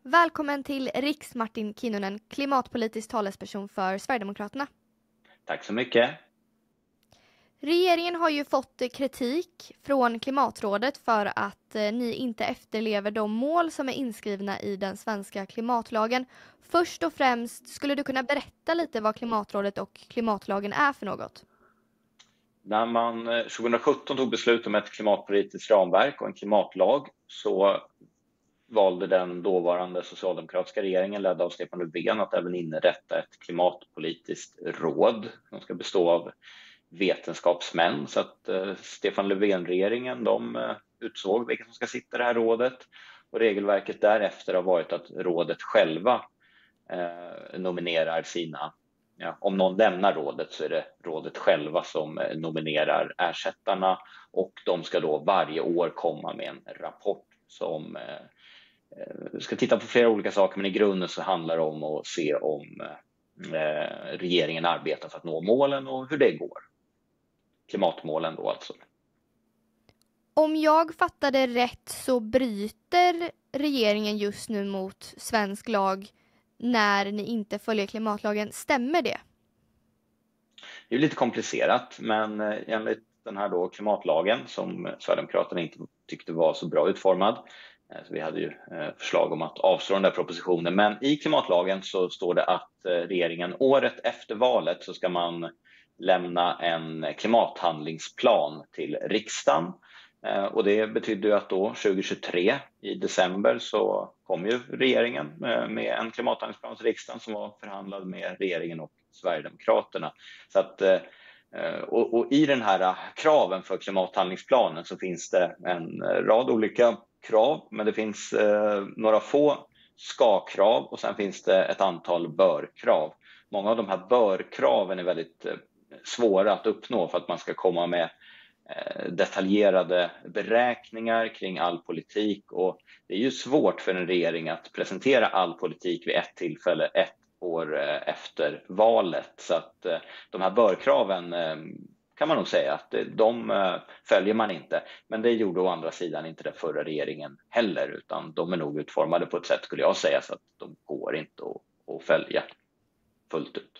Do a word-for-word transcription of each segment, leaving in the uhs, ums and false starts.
Välkommen till Riks Martin Kinnunen, klimatpolitisk talesperson för Sverigedemokraterna. Tack så mycket. Regeringen har ju fått kritik från Klimatrådet för att eh, ni inte efterlever de mål som är inskrivna i den svenska klimatlagen. Först och främst, skulle du kunna berätta lite vad Klimatrådet och klimatlagen är för något? När man tjugosjutton tog beslut om ett klimatpolitiskt ramverk och en klimatlag så valde den dåvarande socialdemokratiska regeringen ledd av Stefan Löfven att även inrätta ett klimatpolitiskt råd som ska bestå av vetenskapsmän. Så att eh, Stefan Löfven-regeringen de eh, utsåg vilka som ska sitta i det här rådet, och regelverket därefter har varit att rådet själva eh, nominerar sina, ja, om någon lämnar rådet så är det rådet själva som eh, nominerar ersättarna, och de ska då varje år komma med en rapport som eh, ska titta på flera olika saker, men i grunden så handlar det om att se om eh, regeringen arbetar för att nå målen och hur det går. Klimatmålen då alltså. Om jag fattade rätt så bryter regeringen just nu mot svensk lag när ni inte följer klimatlagen. Stämmer det? Det är lite komplicerat, men enligt den här då klimatlagen som Sverigedemokraterna inte tyckte var så bra utformad, så vi hade ju förslag om att avslå den där propositionen, men i klimatlagen så står det att regeringen året efter valet så ska man lämna en klimathandlingsplan till riksdagen. Och det betyder ju att då tjugohundratjugotre i december så kom ju regeringen med en klimathandlingsplan till riksdagen som var förhandlad med regeringen och Sverigedemokraterna. Så att, och, och i den här kraven för klimathandlingsplanen så finns det en rad olika krav, men det finns eh, några få ska-krav och sen finns det ett antal bör-krav. Många av de här bör-kraven är väldigt eh, svåra att uppnå för att man ska komma med eh, detaljerade beräkningar kring all politik, och det är ju svårt för en regering att presentera all politik vid ett tillfälle ett år eh, efter valet. Så att eh, de här bör-kraven eh, kan man nog säga att de följer man inte. Men det gjorde å andra sidan inte den förra regeringen heller, utan de är nog utformade på ett sätt, skulle jag säga, så att de går inte att, att följa fullt ut.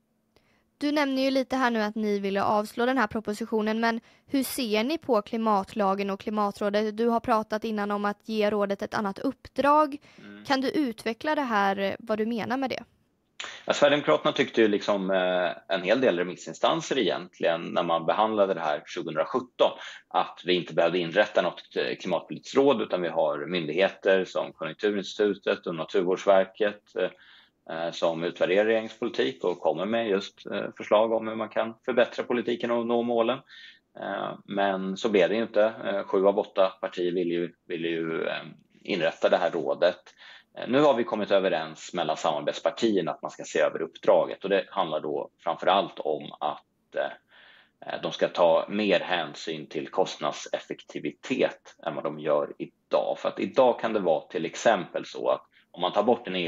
Du nämner ju lite här nu att ni ville avslå den här propositionen, men hur ser ni på klimatlagen och klimatrådet? Du har pratat innan om att ge rådet ett annat uppdrag. Mm. Kan du utveckla det här, vad du menar med det? Ja, Sverigedemokraterna tyckte ju liksom eh, en hel del remissinstanser egentligen när man behandlade det här tjugosjutton att vi inte behövde inrätta något klimatpolitiskt råd, utan vi har myndigheter som Konjunkturinstitutet och Naturvårdsverket eh, som utvärderar regeringspolitik och kommer med just eh, förslag om hur man kan förbättra politiken och nå målen. Eh, men så blev det ju inte. Eh, sju av åtta partier vill ju, vill ju eh, inrätta det här rådet. Nu har vi kommit överens mellan samarbetspartierna att man ska se över uppdraget, och det handlar då framförallt om att eh, de ska ta mer hänsyn till kostnadseffektivitet än vad de gör idag. För att idag kan det vara till exempel så att om man tar bort en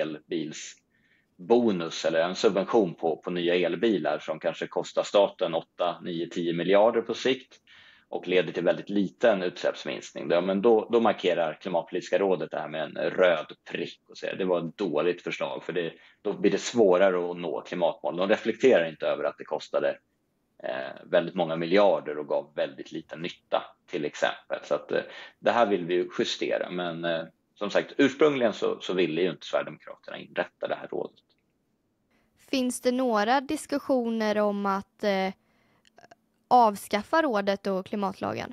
elbilsbonus eller en subvention på, på nya elbilar som kanske kostar staten åtta, nio, tio miljarder på sikt och leder till väldigt liten utsläppsminskning, ja, men då, då markerar Klimatpolitiska rådet det här med en röd prick och säger det var ett dåligt förslag, för det, då blir det svårare att nå klimatmål. De reflekterar inte över att det kostade eh, väldigt många miljarder och gav väldigt liten nytta till exempel. Så att, eh, det här vill vi justera, men eh, som sagt ursprungligen så, så ville ju inte Sverigedemokraterna inrätta det här rådet. Finns det några diskussioner om att eh... avskaffa rådet och klimatlagen?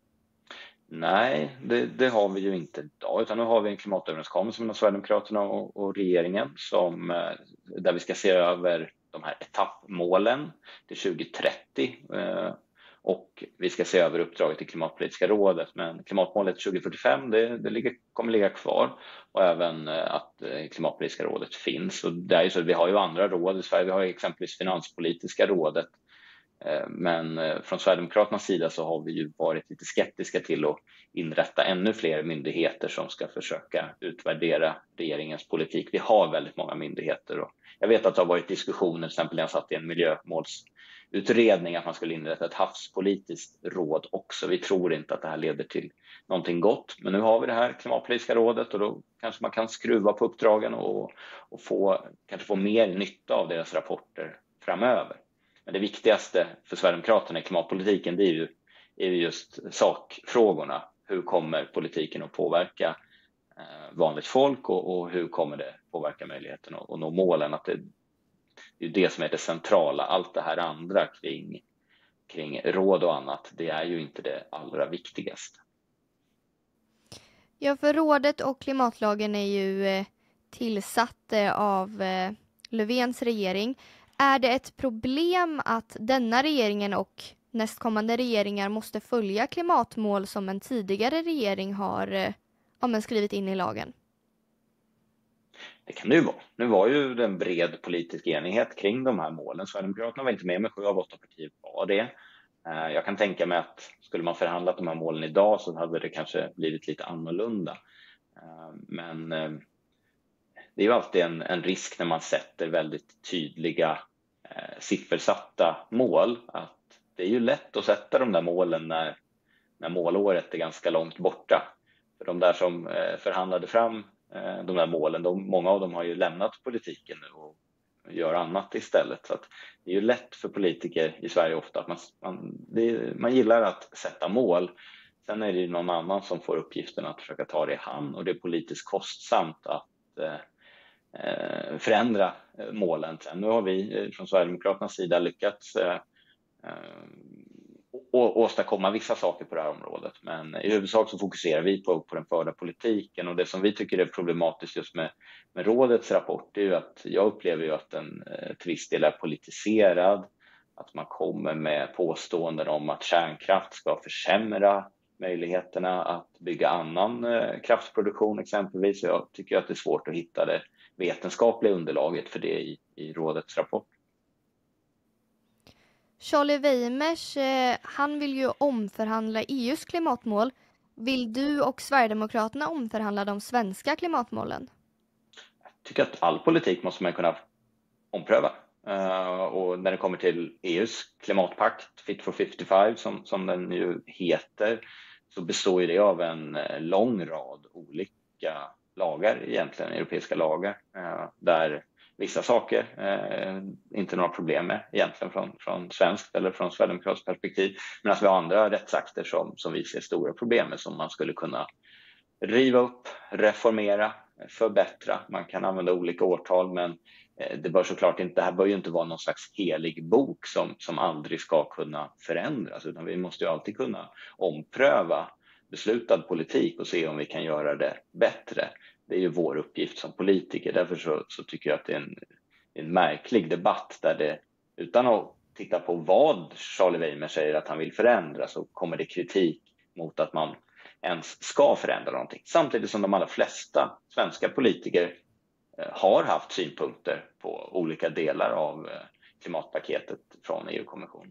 Nej, det, det har vi ju inte idag, utan nu har vi en klimatöverenskommelse mellan Sverigedemokraterna och, och regeringen som, där vi ska se över de här etappmålen till tjugohundratrettio eh, och vi ska se över uppdraget till Klimatpolitiska rådet, men klimatmålet tjugofyrtiofem det, det ligger, kommer ligga kvar, och även eh, att eh, Klimatpolitiska rådet finns. Och det är ju så, vi har ju andra råd i Sverige, vi har ju exempelvis Finanspolitiska rådet. Men från Sverigedemokraternas sida så har vi ju varit lite skeptiska till att inrätta ännu fler myndigheter som ska försöka utvärdera regeringens politik. Vi har väldigt många myndigheter, och jag vet att det har varit diskussioner, till exempel när jag satt i en miljömåls utredning att man skulle inrätta ett havspolitiskt råd också. Vi tror inte att det här leder till någonting gott, men nu har vi det här klimatpolitiska rådet och då kanske man kan skruva på uppdragen och, och få, kanske få mer nytta av deras rapporter framöver. Men det viktigaste för Sverigedemokraterna i klimatpolitiken, det är ju, är ju just sakfrågorna. Hur kommer politiken att påverka eh, vanligt folk och, och hur kommer det påverka möjligheten att, att nå målen? Att det, det är det som är det centrala. Allt det här andra kring, kring råd och annat, det är ju inte det allra viktigaste. Ja, för rådet och klimatlagen är ju eh, tillsatt eh, av eh, Löfvens regering. Är det ett problem att denna regeringen och nästkommande regeringar måste följa klimatmål som en tidigare regering har eh, ja, men skrivit in i lagen? Det kan det ju vara. Nu var ju det en bred politisk enighet kring de här målen. Sverigedemokraterna var inte med, med sju av åtta partier var det. Jag kan tänka mig att skulle man förhandlat de här målen idag så hade det kanske blivit lite annorlunda. Men det är ju alltid en, en risk när man sätter väldigt tydliga siffersatta mål. Att det är ju lätt att sätta de där målen när, när målåret är ganska långt borta. För de där som förhandlade fram de där målen, de, många av dem har ju lämnat politiken nu och gör annat istället. Så att det är ju lätt för politiker i Sverige ofta att man, man, det, man gillar att sätta mål. Sen är det ju någon annan som får uppgiften att försöka ta det i hand och det är politiskt kostsamt att eh, förändra målen. Sen nu har vi från Sverigedemokraternas sida lyckats eh, å, åstadkomma vissa saker på det här området. Men i huvudsak så fokuserar vi på, på den förda politiken och det som vi tycker är problematiskt just med, med rådets rapport är ju att jag upplever ju att den till viss del är politiserad. Att man kommer med påståenden om att kärnkraft ska försämra möjligheterna att bygga annan eh, kraftproduktion exempelvis. Jag tycker att det är svårt att hitta det vetenskapliga underlaget för det i, i rådets rapport. Charlie Weimers, eh, han vill ju omförhandla E U:s klimatmål. Vill du och Sverigedemokraterna omförhandla de svenska klimatmålen? Jag tycker att all politik måste man kunna ompröva. Uh, och när det kommer till E U:s klimatpakt, Fit for femtiofem som, som den ju heter, så består ju det av en lång rad olika lagar, egentligen europeiska lagar, uh, där vissa saker uh, inte några problem med egentligen från, från svenskt eller från sverigedemokratiskt perspektiv, medan vi har andra rättsakter som, som vi ser stora problem med som man skulle kunna riva upp, reformera, förbättra. Man kan använda olika årtal, men det bör såklart inte, det här bör ju inte vara någon slags helig bok som, som aldrig ska kunna förändras, utan vi måste ju alltid kunna ompröva beslutad politik och se om vi kan göra det bättre. Det är ju vår uppgift som politiker, därför så, så tycker jag att det är en, en märklig debatt där det, utan att titta på vad Charlie Weimers säger att han vill förändra, så kommer det kritik mot att man ens ska förändra någonting. Samtidigt som de allra flesta svenska politiker har haft synpunkter på olika delar av klimatpaketet från E U-kommissionen.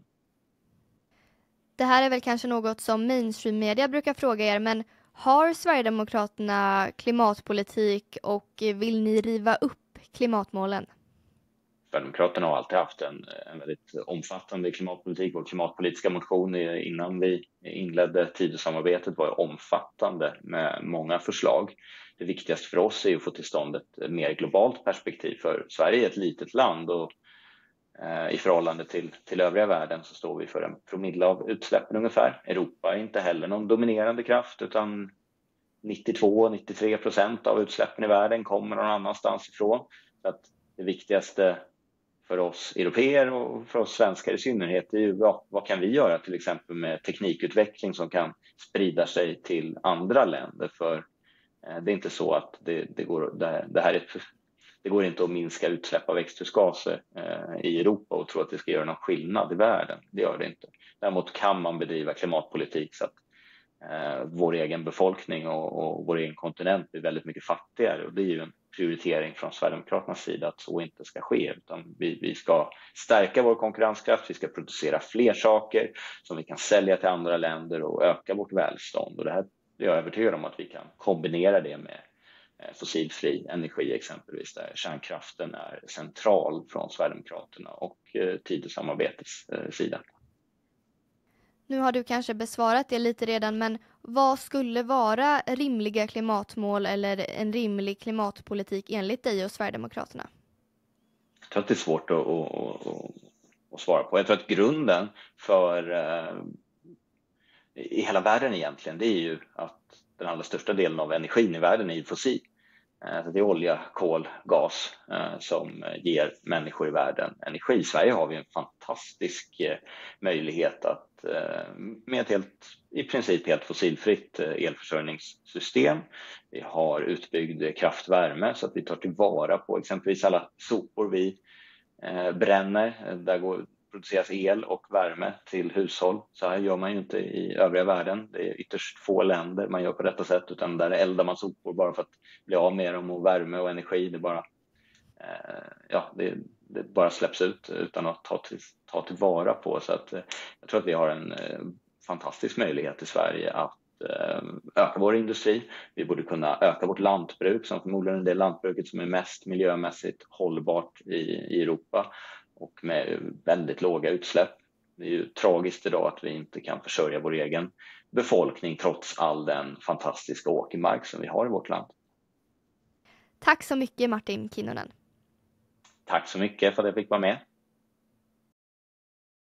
Det här är väl kanske något som mainstream media brukar fråga er, men har Sverigedemokraterna klimatpolitik och vill ni riva upp klimatmålen? Sverigedemokraterna har alltid haft en, en väldigt omfattande klimatpolitik och klimatpolitiska motion innan vi inledde Tidösamarbetet var omfattande med många förslag. Det viktigaste för oss är att få till stånd ett mer globalt perspektiv, för Sverige är ett litet land och eh, i förhållande till, till övriga världen så står vi för en promille av utsläppen ungefär. Europa är inte heller någon dominerande kraft, utan nittiotvå till nittiotre procent av utsläppen i världen kommer någon annanstans ifrån. Så att det viktigaste för oss europeer och för oss svenskar i synnerhet är ju vad, vad kan vi göra till exempel med teknikutveckling som kan sprida sig till andra länder, för eh, det är inte så att det, det, går, det, det här är, det går inte att minska utsläpp av växthusgaser eh, i Europa och tro att det ska göra någon skillnad i världen. Det gör det inte. Däremot kan man bedriva klimatpolitik så att eh, vår egen befolkning och, och vår egen kontinent blir väldigt mycket fattigare, och det är ju en prioritering från Sverigedemokraternas sida att så inte ska ske, utan vi, vi ska stärka vår konkurrenskraft, vi ska producera fler saker som vi kan sälja till andra länder och öka vårt välstånd, och det här är jag övertygad om att vi kan kombinera det med fossilfri energi exempelvis, där kärnkraften är central från Sverigedemokraterna och Tidösamarbetets sida. Nu har du kanske besvarat det lite redan, men vad skulle vara rimliga klimatmål eller en rimlig klimatpolitik enligt dig och Sverigedemokraterna? Jag tror att det är svårt att, att, att, att svara på. Jag tror att grunden för eh, i hela världen egentligen, det är ju att den allra största delen av energin i världen är fossil. Eh, det är olja, kol, gas eh, som ger människor i världen energi. I Sverige har vi en fantastisk eh, möjlighet att eh, med ett helt, i princip helt fossilfritt eh, elförsörjningssystem. Vi har utbyggd kraftvärme så att vi tar tillvara på exempelvis alla sopor vi eh, bränner. Där går produceras el och värme till hushåll. Så här gör man ju inte i övriga världen. Det är ytterst få länder man gör på detta sätt, utan där eldar man sopor bara för att bli av med dem, och värme och energi, det bara, eh, ja, det, det bara släpps ut utan att ta, till, ta tillvara på. Så att, eh, jag tror att vi har en eh, fantastisk möjlighet i Sverige att eh, öka vår industri. Vi borde kunna öka vårt lantbruk, som förmodligen är det lantbruket som är mest miljömässigt hållbart i, i Europa, och med väldigt låga utsläpp. Det är ju tragiskt idag att vi inte kan försörja vår egen befolkning trots all den fantastiska åkermark som vi har i vårt land. Tack så mycket, Martin Kinnunen. Tack så mycket för att jag fick vara med.